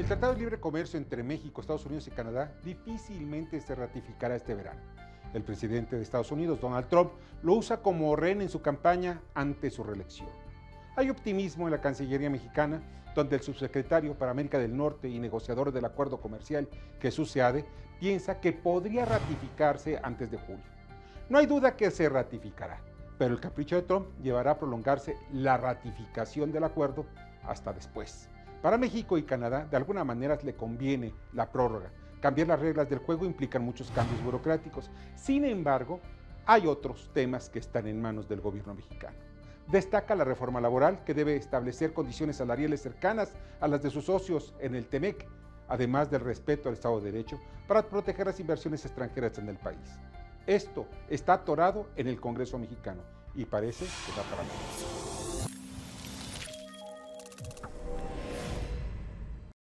Tratado de Libre Comercio entre México, Estados Unidos y Canadá difícilmente se ratificará este verano. El presidente de Estados Unidos, Donald Trump, lo usa como rehén en su campaña ante su reelección. Hay optimismo en la Cancillería mexicana, donde el subsecretario para América del Norte y negociador del acuerdo comercial, Jesús Seade, piensa que podría ratificarse antes de julio. No hay duda que se ratificará, pero el capricho de Trump llevará a prolongarse la ratificación del acuerdo hasta después. Para México y Canadá, de alguna manera le conviene la prórroga. Cambiar las reglas del juego implican muchos cambios burocráticos. Sin embargo, hay otros temas que están en manos del gobierno mexicano. Destaca la reforma laboral, que debe establecer condiciones salariales cercanas a las de sus socios en el TEMEC, además del respeto al Estado de Derecho, para proteger las inversiones extranjeras en el país. Esto está atorado en el Congreso mexicano y parece que va para más.